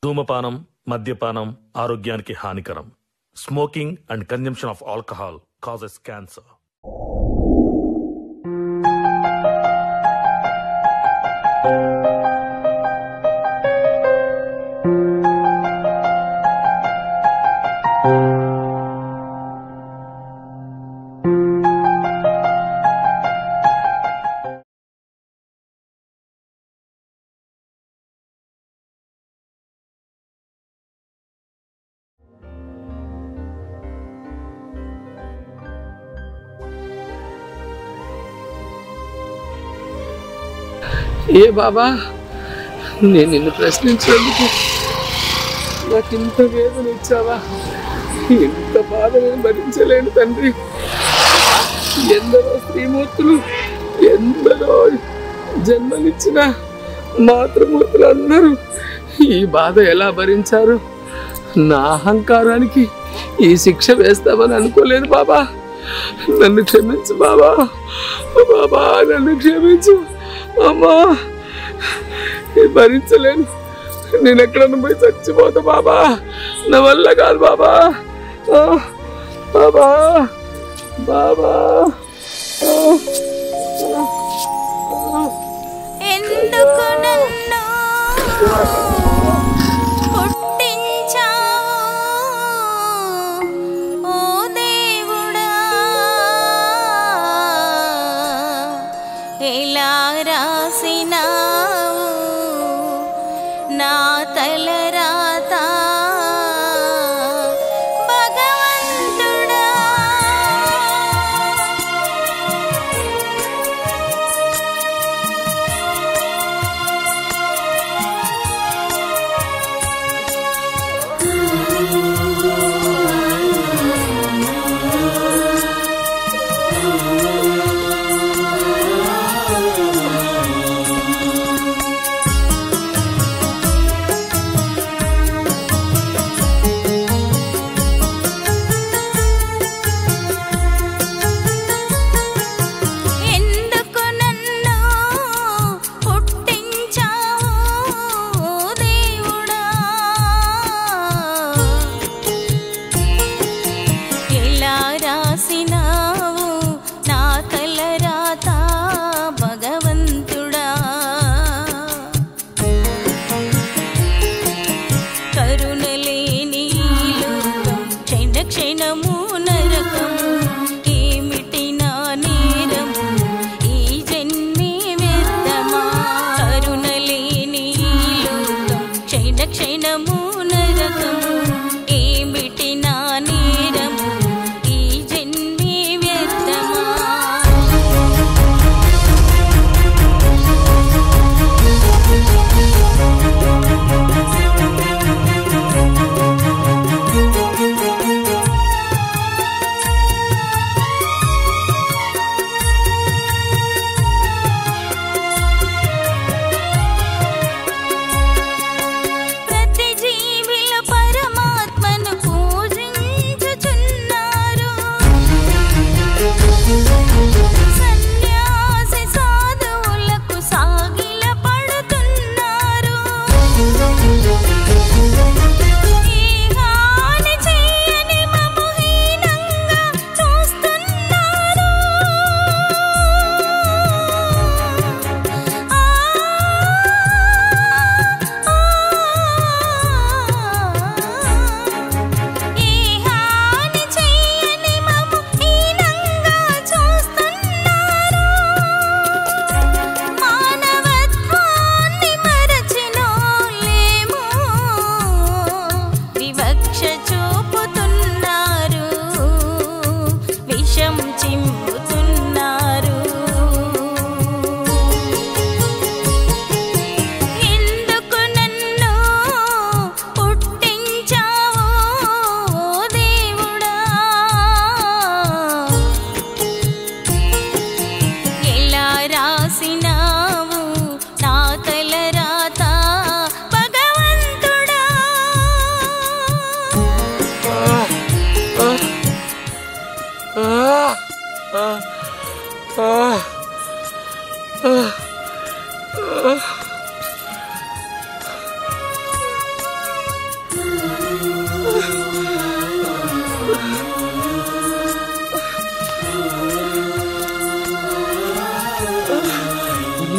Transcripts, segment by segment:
ధూమపానం, మద్యపానం ఆరోగ్యానికి హానికరం. Smoking and consumption of alcohol causes cancer. ఏ బాబా, నేను నిన్ను ప్రశ్నించేందుకు నాకు ఇంత వేదన ఇచ్చావా? ఇంత బాధ నేను భరించలేను తండ్రి. ఎందరో స్త్రీమూర్తులు, ఎందరో జన్మనిచ్చిన మాతృమూర్తులు అందరూ ఈ బాధ ఎలా భరించారు? నా అహంకారానికి ఈ శిక్ష వేస్తామని అనుకోలేదు బాబా. నన్ను క్షమించు బాబా. బాబా నన్ను క్షమించు. అమ్మా, భరించలేను. నేను ఎక్కడన్నా పోయి చచ్చిపోతా బాబా. నా వల్ల కాదు బాబా. బాబా బాబా ఎందుకు నన్ను పుట్టించావు ఓ దేవుడా? ఎలా రాసినావు నా తలరాత భగవంతుడా? మానవత్వాన్ని మరచినోలేమో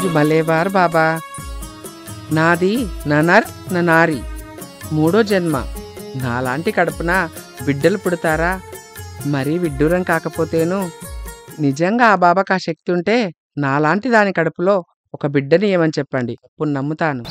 మలేవార్ బాబా. నాది ననర్ ననారి 3వ జన్మ. నాలాంటి కడుపున బిడ్డలు పుడతారా? మరీ విడ్డూరం కాకపోతేను. నిజంగా ఆ బాబాకు ఆ శక్తి ఉంటే నాలాంటి దాని కడుపులో ఒక బిడ్డని ఏమని చెప్పండి, అప్పుడు నమ్ముతాను.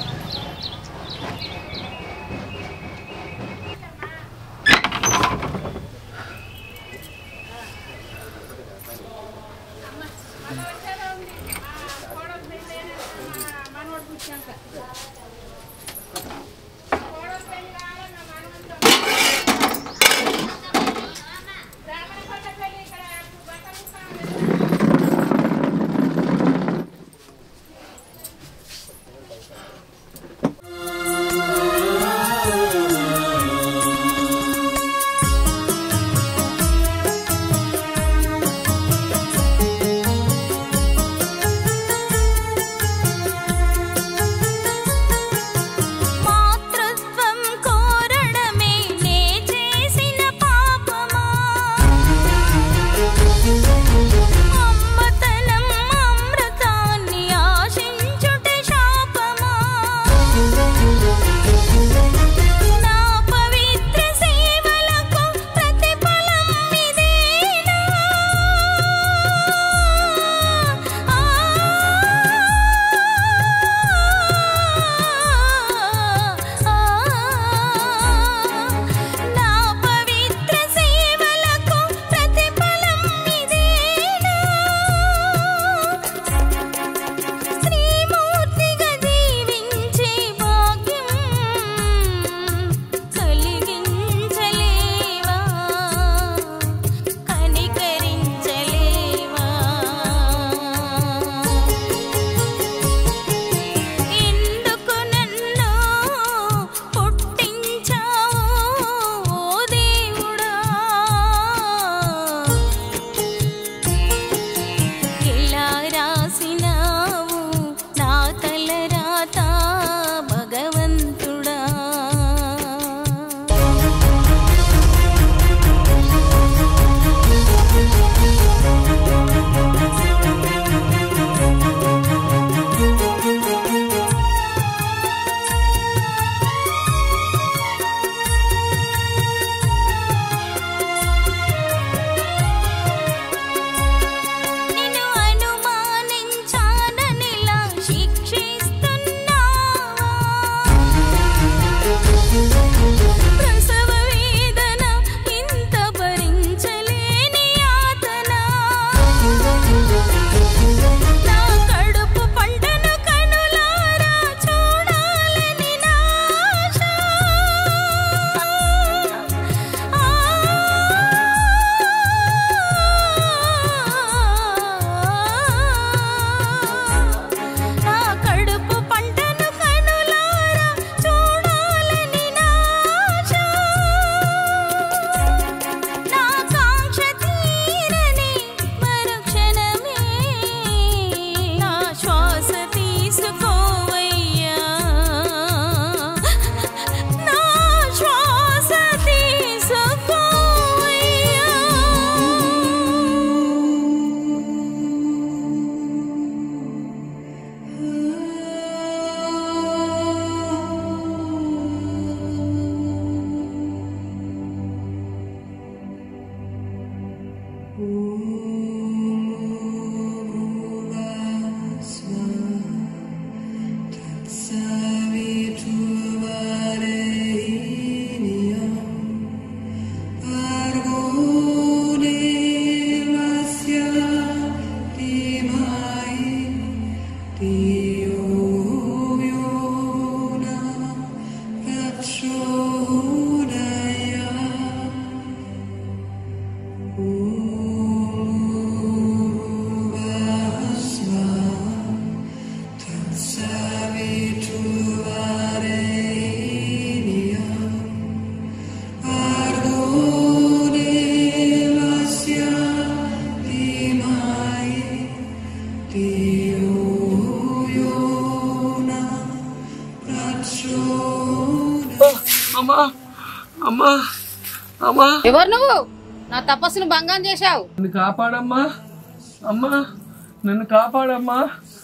అమ్మా అమ్మా అమ్మా, ఎవరు నువ్వు? నా తపస్సును భంగం చేశావు. నన్ను కాపాడమ్మా, అమ్మా నన్ను కాపాడమ్మా,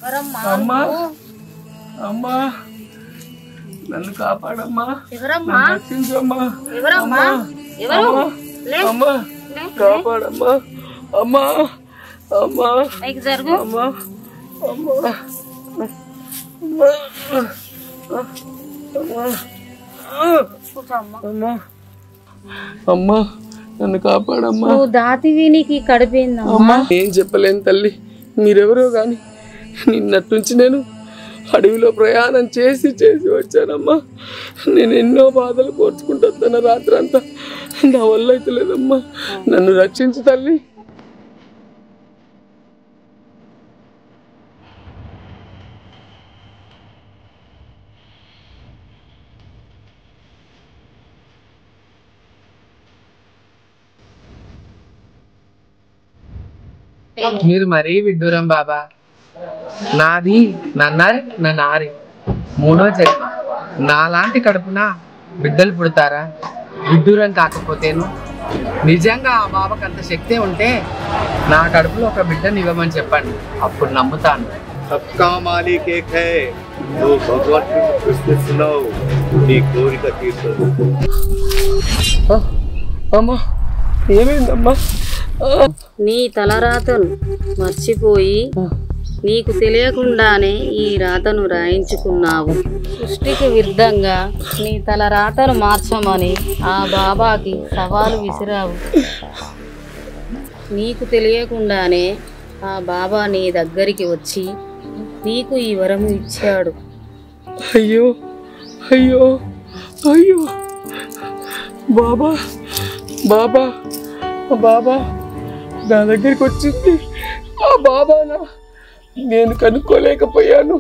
అమ్మా అమ్మా నన్ను కాపాడమ్మా, ఎవరమ్మా? నన్ను రక్షించమ్మా, ఎవరమ్మా? ఎవరు? లే. అమ్మా కాపాడమ్మా, అమ్మా అమ్మా పైకి జరుగు. అమ్మా అమ్మా అమ్మా అమ్మా అమ్మా నన్ను కాపాడమ్మా. నువ్వు దాతివి, నీకు కడిపోయిందమ్మా. అమ్మా ఏం చెప్పలేను తల్లి, మీరెవరో గాని నిన్నట్టుంచి నేను అడవిలో ప్రయాణం చేసి చేసి వచ్చానమ్మా. నేను ఎన్నో బాధలు కోర్చుకుంటూ వస్తాను రాత్రి అంతా, నా వల్ల అయితే లేదమ్మా, నన్ను రక్షించు తల్లి. మీరు మరీ విడ్డూరం బాబా. నాది నా నారి మూడో జన్మ. నాలాంటి కడుపున బిడ్డలు పుడతారా? విడ్డూరం కాకపోతేను. నిజంగా ఆ బాబాకు అంత శక్తి ఉంటే నా కడుపులో ఒక బిడ్డని ఇవ్వమని చెప్పండి, అప్పుడు నమ్ముతాను. सबका मालिक एक है, तो भगवान की उससे सुनाओ, नी కోరిక తీర్చదు. అమ్మా ఏమైందమ్మా? నీ తలరాతను మర్చిపోయి నీకు తెలియకుండానే ఈ రాతను రాయించుకున్నావు. సృష్టికి విరుద్ధంగా నీ తలరాతను మార్చమని ఆ బాబాకి సవాలు విసిరావు. నీకు తెలియకుండానే ఆ బాబా నీ దగ్గరికి వచ్చి నీకు ఈ వరము ఇచ్చాడు. అయ్యో అయ్యో అయ్యో బాబా బాబా బాబా నా దగ్గరికి వచ్చింది ఆ బాబానా? నేను కనుక్కోలేకపోయాను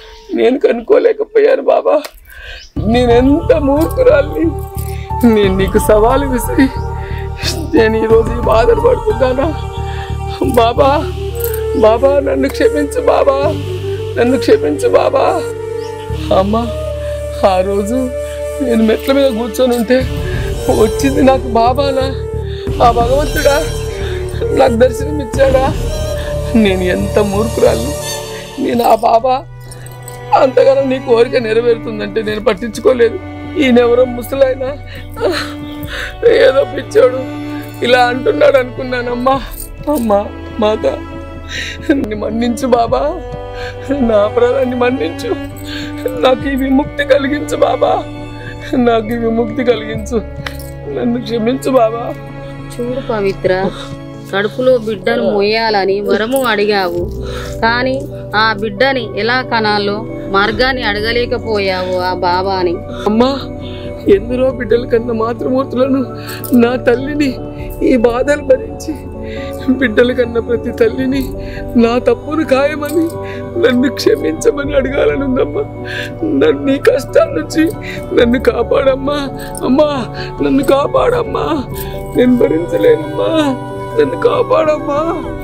బాబా. నేనెంత మూర్ఖురాల్ని. నేను నీకు సవాలు విసిరి నేను ఈరోజు ఈ బాధలు పడుతున్నానా? బాబా బాబా నన్ను క్షమించు బాబా, నన్ను క్షమించు బాబా. అమ్మా ఆ రోజు నేను మెట్ల మీద కూర్చొని ఉంటే వచ్చింది నాకు బాబానా? ఆ భగవంతుడా నాకు దర్శనం ఇచ్చాడా? నేను ఎంత మూర్ఖురాలు. నేను ఆ బాబా అంతగానో నీ కోరిక నెరవేరుతుందంటే నేను పట్టించుకోలేదు. ఈయనెవరో ముసలాయన ఏదో పిచ్చోడు ఇలా అంటున్నాడు అనుకున్నానమ్మా. అమ్మా మాత మన్నించు బాబా, నా అపరాధాన్ని మన్నించు, నాకు ఈ విముక్తి కలిగించు బాబా, నాకు ఈ విముక్తి కలిగించు, నన్ను క్షమించు బాబా. చూడు పవిత్ర, కడుపులో బిడ్డను మోయాలని వరము అడిగావు, కానీ ఆ బిడ్డని ఎలా కనాలో మార్గాన్ని అడగలేకపోయావు ఆ బాబాని. అమ్మా ఎందరో బిడ్డల కన్నా మాతృమూర్తులను నా తల్లిని ఈ బాధలు భరించి బిడ్డల కన్నా ప్రతి తల్లిని నా తప్పును ఖాయమని నన్ను క్షమించమని అడగాలనుందమ్మా. నన్ను ఈ కష్టాల నుంచి నన్ను కాపాడమ్మా. అమ్మా నన్ను కాపాడమ్మా, నేను భరించలేనమ్మా, నన్ను కాపాడమ్మా.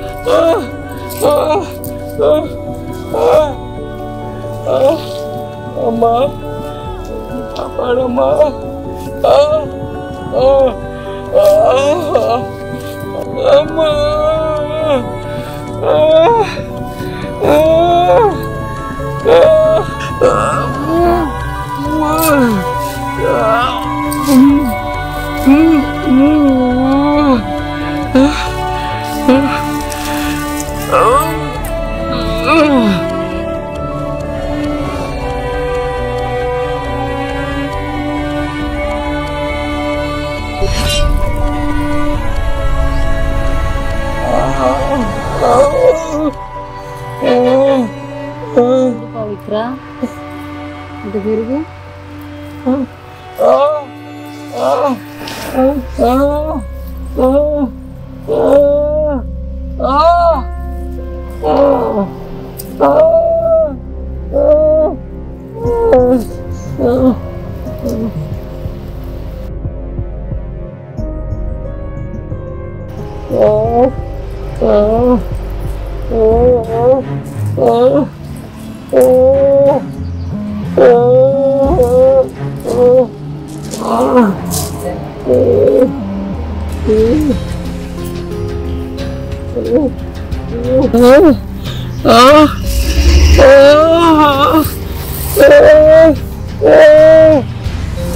అమ్మా కాపాడమ్మా. అమ్మా పవిత్ర ఇది పెరుగు. Oh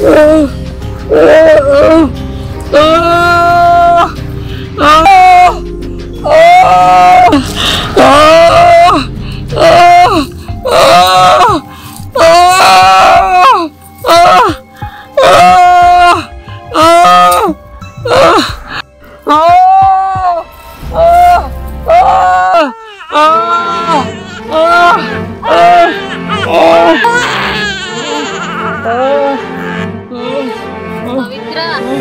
పవిత్ర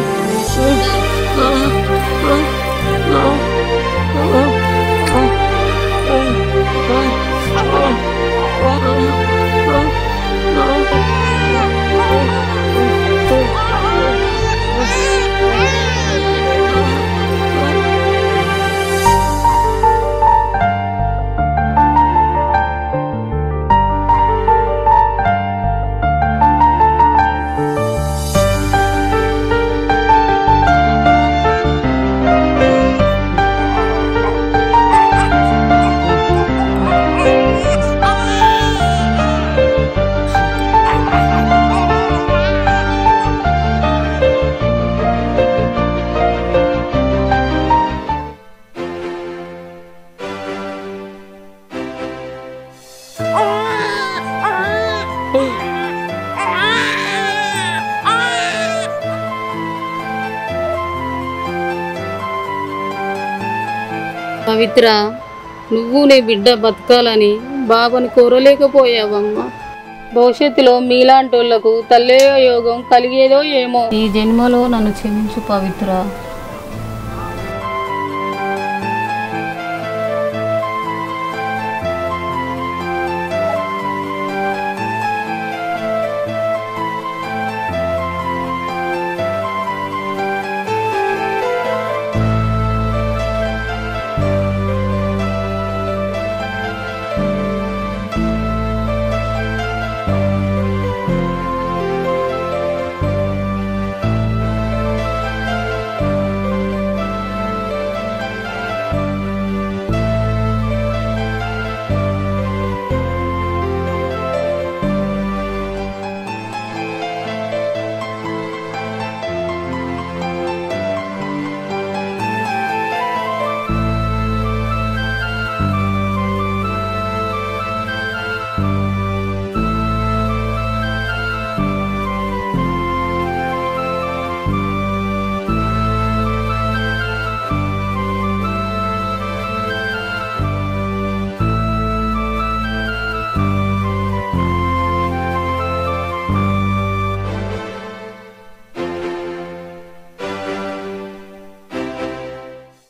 పవిత్ర, నువ్వు నీ బిడ్డ బతకాలని బాబాని కోరలేకపోయావమ్మా. భవిష్యత్తులో మీలాంటి వాళ్లకు తల్లేయో యోగం కలిగేదో ఏమో. ఈ జన్మలో నన్ను క్షమించు పవిత్ర.